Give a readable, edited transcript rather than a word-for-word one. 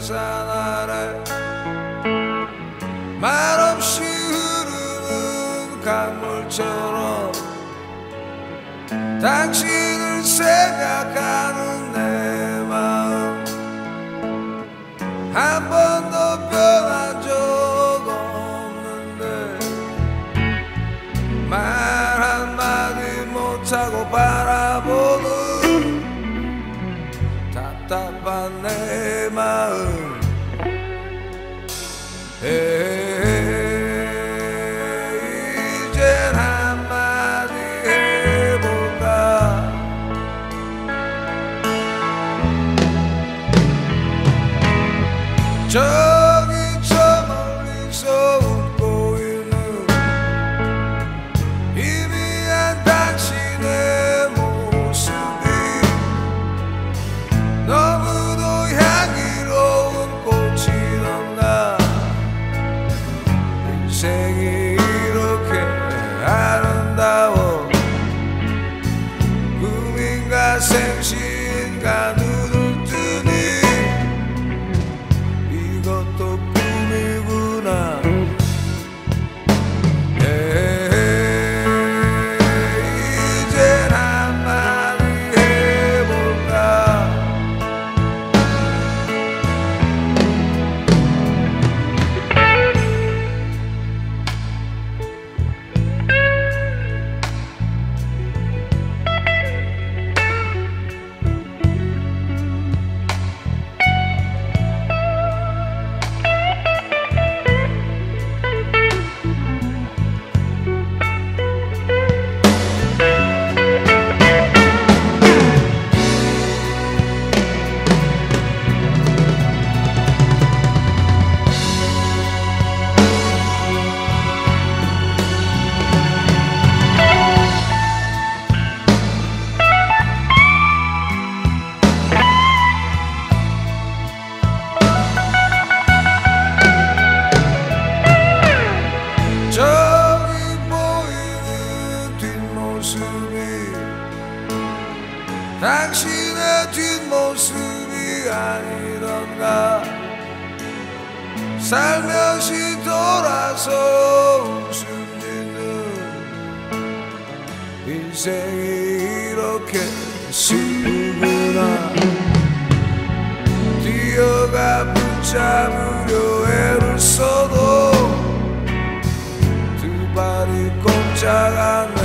산 아래 말없이 흐르는 강물처럼 당신을 생각하는 내 마음 한 번도 변한 적 없는데 말 한마디 못하고 바라보는 답답한 내 마음 이젠 한마디 해볼까 저기 저 멀리서 웃고 있는 희미한 당신의 모습이 너무도 향기로운 꽃이던가 인생이 이렇게 아름다워 꿈인가 생시인가 눈을 뜨니 이것도 꿈이구나 이젠 한마디 해볼까 저기 보이는 뒷모습이 당신의 뒷모습이 아니던가 살며시 돌아서 웃음 짓는 인생이 이렇게 슬프구나 뛰어가 붙잡으려 애를 써도 발이 꼼짝 안